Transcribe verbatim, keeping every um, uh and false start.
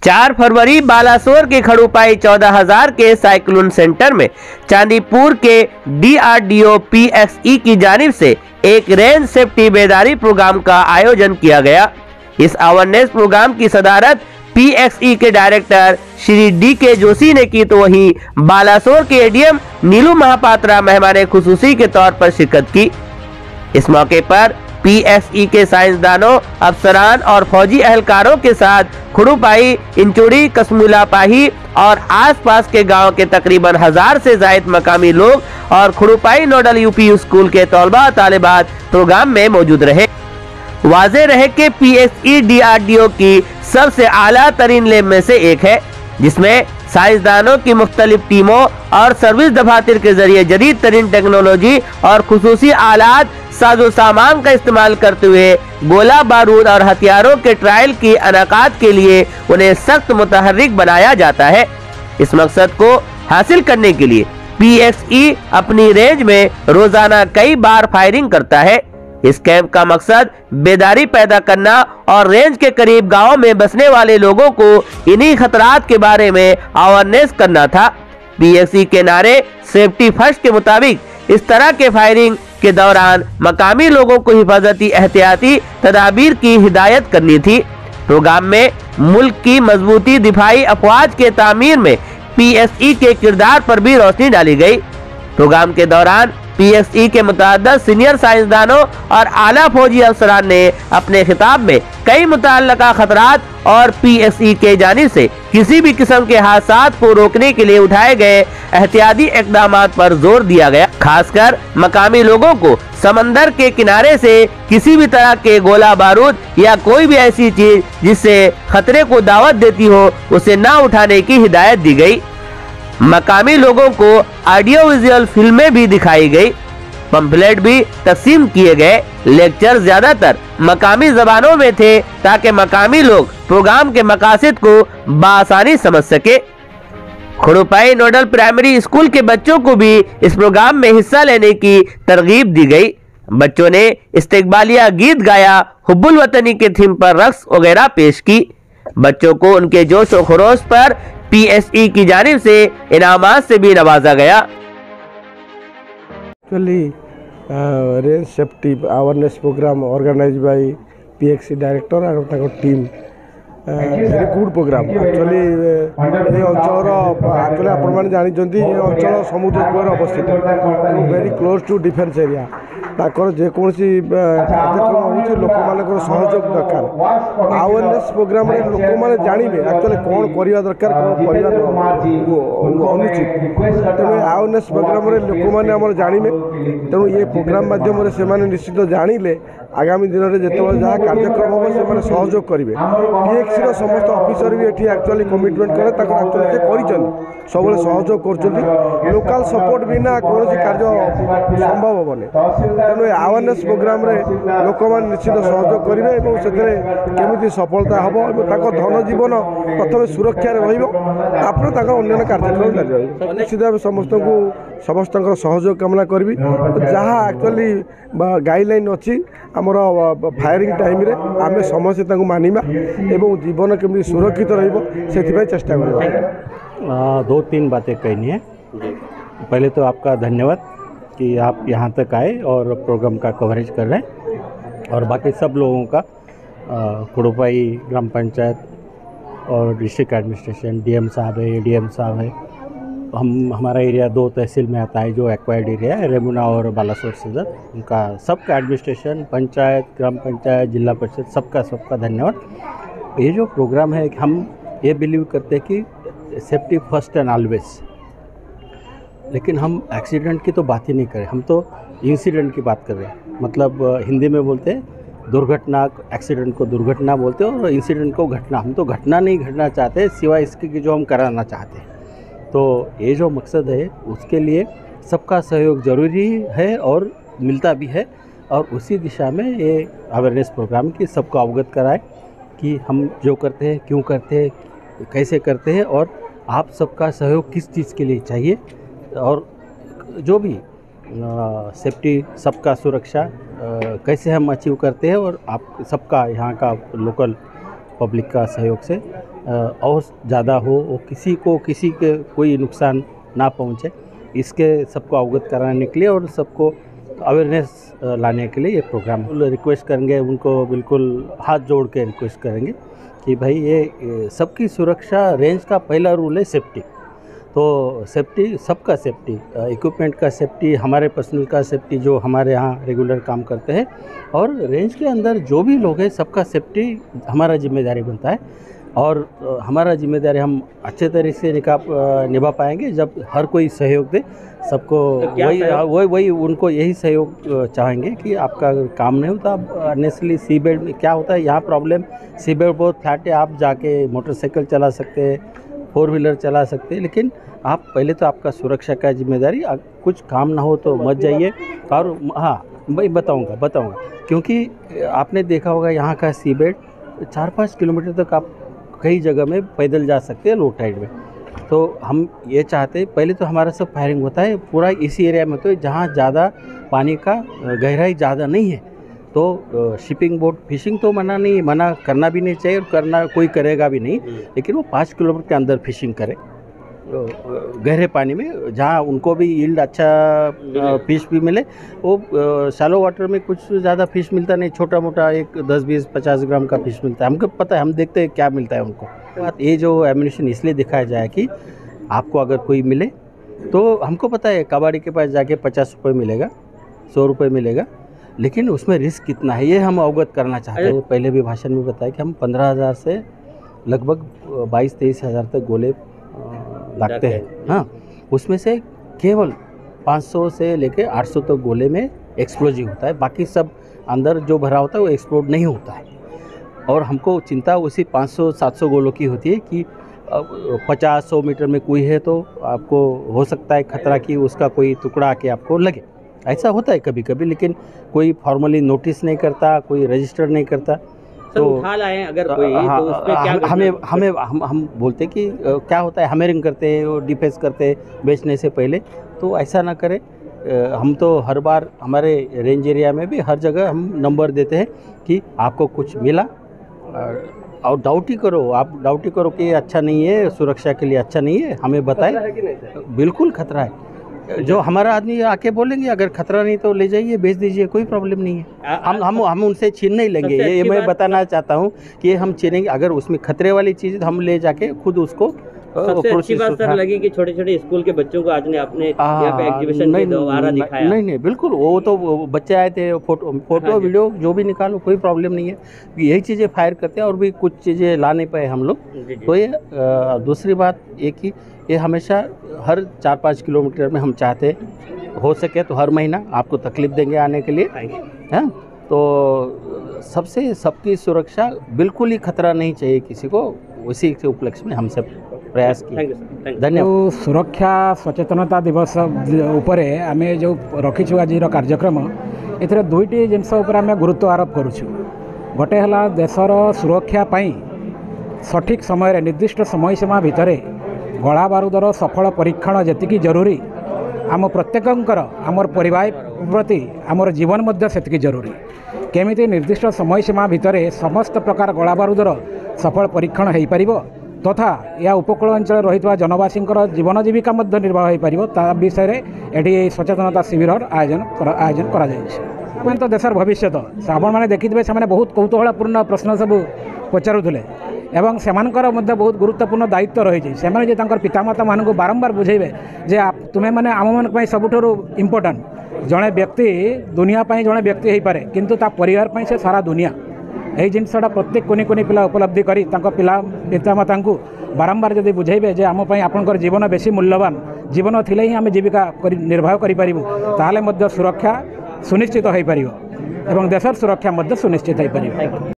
चार फरवरी बालासोर के खड़ूपाई चौदह हजार के साइक्लोन सेंटर में चांदीपुर के D R D O P X E की जानिब से एक रेंज सेफ्टी बेदारी प्रोग्राम का आयोजन किया गया। इस अवेयरनेस प्रोग्राम की सदारत पी एक्स ई के डायरेक्टर श्री डी के जोशी ने की, तो वहीं बालासोर के A D M Neelu Mahapatra मेहमान खुसूसी के तौर पर शिरकत की। इस मौके पर पी एक्स ई के साइंसदानों, अफसरान और फौजी एहलकारों के साथ खुड़ूपाई, इंचुड़ी, कसमुलापाही और आसपास के गांव के तकरीबन हजार से जायद मकामी लोग और Khudupai nodal U P school के तलबा तालिबात प्रोग्राम में मौजूद रहे। वाज़ेह रहे कि P X E D R D O की सबसे आला तरीन लैब में से एक है, जिसमें साइंसदानों की मुख्तलिफ टीमों और सर्विस दफातर के जरिए जदीद तरीन टेक्नोलॉजी और खुसूसी आलात साजो सामान का इस्तेमाल करते हुए गोला बारूद और हथियारों के ट्रायल की अनाकात के लिए उन्हें सख्त मुतहर्रिक बनाया जाता है। इस मकसद को हासिल करने के लिए पी एक्स ई अपनी रेंज में रोजाना कई बार फायरिंग करता है। इस कैंप का मकसद बेदारी पैदा करना और रेंज के करीब गाँव में बसने वाले लोगों को इन्हीं खतरात के बारे में अवेयरनेस करना था। पी एक्स ई के नारे सेफ्टी फर्स्ट के मुताबिक इस तरह के फायरिंग के दौरान मकामी लोगों को हिफाजती एहतियाती तदाबीर की हिदायत करनी थी। प्रोग्राम में मुल्क की मजबूती दिफाई अफवाज के तामीर में पी एक्स ई के किरदार पर भी रोशनी डाली गई। प्रोग्राम के दौरान पी एक्स ई के मुतअद्दिद सीनियर साइंसदानों और आला फौजी अफसरान ने अपने खिताब में कई मुतल्लका खतरात और पी एक्स ई के जानिब से किसी भी किस्म के हादसात को रोकने के लिए उठाए गए एहतियाती इक़दामात पर जोर दिया गया। खासकर मकामी लोगों को समंदर के किनारे से किसी भी तरह के गोला बारूद या कोई भी ऐसी चीज जिससे खतरे को दावत देती हो उसे न उठाने की हिदायत दी गई। मकामी लोगों को ऑडियो विजुअल फिल्में भी दिखाई गई, पंफलेट भी तकसीम किए गए। लेक्चर ज्यादातर मकामी जबानों में थे ताकि मकामी लोग प्रोग्राम के मकासद को बासानी समझ सके। खुड़ूपाई नोडल प्राइमरी स्कूल के बच्चों को भी इस प्रोग्राम में हिस्सा लेने की तरगीब दी गई। बच्चों ने इस्तिकबालिया गीत गाया, हुब्बुल वतनी के थीम पर रक्स वगैरह पेश की। बच्चों को उनके जोश और खरोश पर पी एस ई की जानिब से इनामात से भी नवाजा गया। Actually range safety awareness program organize by P X E director और team very good program. Actually ये अंचल एक्चुअली आपण जानते ये अंचल समुद्र कूल अवस्थित very close to defence area. ताकर जेकोसी कार्यक्रम हो लोक मान सहयोग दरकार। अवेयरनेस प्रोग्राम लोक मैंने जानवे एक्चुअली कौन करवा दरकार कौन करवा अनुचित, तेणु अवेयरनेस प्रोग्राम लोक मैंने जानवे। तेणु ये प्रोग्राम माध्यम से निश्चित जानिले आगामी दिन में जिते जहाँ कार्यक्रम हम से सहयोग करेंगे। पी एक्स सी समस्त ऑफिसर भी ये एक्चुअली कमिटमेंट करे एक्चुअली से कर सब सहयोग कर लोकल सपोर्ट बिना कौन कार्य संभव हेनी। तेणु अवेयरनेस प्रोग्राम लोक मैंने निश्चित सहयोग करेंगे से केमी सफलता हम धन जीवन प्रथम सुरक्षा रहा अन्य कार्यक्रम जारी निश्चित भाव समस्त को समस्त सहयोग कामना करी। जहाँ एक्चुअली गाइडलाइन अच्छी आमर फायरिंग टाइम रे आम समस्ते मानिबा एवं जीवन केमी सुरक्षित रही चेष्टा करवा। दो तीन बातें कहनी है। पहले तो आपका धन्यवाद कि आप यहाँ तक आए और प्रोग्राम का कवरेज कर रहे हैं, और बाकी सब लोगों का खुड़ूपाई ग्राम पंचायत और डिस्ट्रिक्ट एडमिनिस्ट्रेशन, डी एम साहब है, ए डी एम साहब है। हम हमारा एरिया दो तहसील में आता है जो एक्वायर्ड एरिया है, रेमुना और बालासोर सदर। उनका सबका एडमिनिस्ट्रेशन, पंचायत, ग्राम पंचायत, जिला परिषद, सबका सबका धन्यवाद। ये जो प्रोग्राम है हम ये बिलीव करते हैं कि सेफ्टी फर्स्ट एंड ऑलवेज, लेकिन हम एक्सीडेंट की तो बात ही नहीं करें, हम तो इंसिडेंट की बात कर रहे हैं। मतलब हिंदी में बोलते हैं दुर्घटना, एक्सीडेंट को दुर्घटना बोलते हैं और इंसिडेंट को घटना। हम तो घटना नहीं घटना चाहते सिवाय इसके कि जो हम कराना चाहते हैं। तो ये जो मकसद है उसके लिए सबका सहयोग ज़रूरी है और मिलता भी है, और उसी दिशा में ये अवेयरनेस प्रोग्राम की सबको अवगत कराए कि हम जो करते हैं क्यों करते हैं, कैसे करते हैं, और आप सबका सहयोग किस चीज़ के लिए चाहिए, और जो भी सेफ्टी, सबका सुरक्षा आ, कैसे हम अचीव करते हैं, और आप सबका यहाँ का लोकल पब्लिक का सहयोग से और ज़्यादा हो, वो किसी को किसी के कोई नुकसान ना पहुँचे, इसके सबको अवगत कराने के लिए और सबको अवेयरनेस लाने के लिए ये प्रोग्राम रिक्वेस्ट करेंगे, उनको बिल्कुल हाथ जोड़ के रिक्वेस्ट करेंगे कि भाई ये सबकी सुरक्षा, रेंज का पहला रूल है सेफ्टी। तो सेफ्टी, सबका सेफ्टी, इक्विपमेंट का सेफ्टी, हमारे पर्सनल का सेफ्टी जो हमारे यहाँ रेगुलर काम करते हैं, और रेंज के अंदर जो भी लोग हैं सबका सेफ्टी हमारा जिम्मेदारी बनता है। और हमारा जिम्मेदारी हम अच्छे तरीके से निभा निभा पाएंगे जब हर कोई सहयोग दे सबको। तो वही वही वही उनको यही सहयोग चाहेंगे कि आपका अगर काम नहीं होता, आप अननेसली सी बेड में क्या होता है यहाँ प्रॉब्लम, सी बेड बहुत फ्लैट है, आप जाके मोटरसाइकिल चला सकते हैं, फोर व्हीलर चला सकते हैं, लेकिन आप पहले तो आपका सुरक्षा का जिम्मेदारी, कुछ काम ना हो तो मत जाइए। और हाँ भाई बताऊँगा बताऊँगा क्योंकि आपने देखा होगा यहाँ का सी बेड चार पाँच किलोमीटर तक आप कई जगह में पैदल जा सकते हैं लो टाइड में। तो हम ये चाहते हैं, पहले तो हमारा सब फायरिंग होता है पूरा इसी एरिया में, तो जहाँ ज़्यादा पानी का गहराई ज़्यादा नहीं है, तो शिपिंग बोट फिशिंग तो मना नहीं, मना करना भी नहीं चाहिए और करना कोई करेगा भी नहीं, लेकिन वो पाँच किलोमीटर के अंदर फिशिंग करे गहरे पानी में, जहाँ उनको भी यील्ड अच्छा फिश भी मिले। वो शैलो वाटर में कुछ ज़्यादा फिश मिलता नहीं, छोटा मोटा एक दस बीस पचास ग्राम का फिश मिलता है, हमको पता है, हम देखते हैं क्या मिलता है उनको। ये जो एम्यूनिशन इसलिए दिखाया जाए कि आपको अगर कोई मिले तो हमको पता है कबाड़ी के पास जाके पचास रुपये मिलेगा, सौ रुपये मिलेगा, लेकिन उसमें रिस्क कितना है ये हम अवगत करना चाहते हैं। पहले भी भाषण में बताया कि हम पंद्रह हज़ार से लगभग बाईस तेईस हज़ार तक गोले लगते हैं। हाँ, उसमें से केवल पाँच सौ से लेके आठ सौ तक गोले में एक्सप्लोजिव होता है, बाकी सब अंदर जो भरा होता है वो एक्सप्लोड नहीं होता है। और हमको चिंता उसी पाँच सौ सात सौ गोलों की होती है कि पचास सौ मीटर में कोई है तो आपको हो सकता है खतरा कि उसका कोई टुकड़ा आके आपको लगे, ऐसा होता है कभी कभी, लेकिन कोई फॉर्मली नोटिस नहीं करता, कोई रजिस्टर नहीं करता। तो उठा लाए अगर कोई हाँ, तो उसमें क्या हमें हमें हम हम बोलते कि क्या होता है, हैमरिंग करते हैं और डिफेंस करते हैं बेचने से पहले, तो ऐसा ना करें। हम तो हर बार हमारे रेंज एरिया में भी हर जगह हम नंबर देते हैं कि आपको कुछ मिला और डाउट ही करो, आप डाउट ही करो कि अच्छा नहीं है, सुरक्षा के लिए अच्छा नहीं है, हमें बताएं। बिल्कुल खतरा है, जो हमारा आदमी आके बोलेंगे अगर खतरा नहीं तो ले जाइए, बेच दीजिए, कोई प्रॉब्लम नहीं है। हम हम हम उनसे छीन नहीं लेंगे, ये मैं बताना चाहता हूँ कि हम छीनेंगे, अगर उसमें खतरे वाली चीज़ हम ले जाके खुद उसको। सबसे अच्छी बात सर लगी कि छोटे छोटे स्कूल के बच्चों को आज ने अपने यहाँ पे एग्जीबिशन में दोबारा दिखाया। नहीं नहीं बिल्कुल, वो तो बच्चे आए थे, फोटो फोटो वीडियो जो भी निकालो, कोई प्रॉब्लम नहीं है। यही चीज़ें फायर करते हैं और भी कुछ चीज़ें ला नहीं पाए हम लोग। तो ये दूसरी बात ये कि ये हमेशा हर चार पाँच किलोमीटर में हम चाहते हो सके तो हर महीना आपको तकलीफ देंगे आने के लिए, हैं। तो सबसे सबकी सुरक्षा, बिल्कुल ही खतरा नहीं चाहिए किसी को, उसी के उपलक्ष्य में हम सब प्रयास किए। धन्यवाद। सुरक्षा सचेतनता दिवस उपरे आमे जो रखीचु आज कार्यक्रम, एथिरे दुईटी जिनस उपर आमे गुरुत्व आरोप करूछु। गोटे हला देशर सुरक्षा पाई सठिक समय निर्दिष्ट समय सीमा भितर गला बारूदर सफल परीक्षण जेतिकी जरूरी, आम प्रत्येकंकर आमर परिवार प्रति आमर जीवन मध्य सेतिकी जरूरी। केमिति निर्दिष्ट समय सीमा भितर समस्त प्रकार गला बारूदर सफल परीक्षण हो पारिबो तथा या उपकूल अंचल रही जनवासी जीवन जीविका मध्य निर्वाह हो पारिबो, ता विषय एटी सचेतनता शिविर आयोजन आयोजन करा जायछि। तो देशर भविष्य आपण मैंने देखिथे से बहुत कौतूहलपूर्ण प्रश्न सब पचारुले एवं सेमानकर मध्य बहुत गुरुत्वपूर्ण दायित्व रही से पितामाता मान बारंबार बुझेबे जे तुम्हें मैंने आम मान सबुठू इम्पोर्टाट जड़े व्यक्ति दुनिया जड़े व्यक्ति हो पारे किंतु ता परिवार पाई से सारा दुनिया यही जिनसटा प्रत्येक कोनी कोनी पिला उपलब्धि करी पिला पितामाता बारंबार जब बुझेबे जे आम आपंकर जीवन बेसी मूल्यवान जीवन थिले ही आम जीविका निर्वाह करें सुरक्षा सुनिश्चित हो पार एवं देशर सुरक्षा सुनिश्चित हो पार।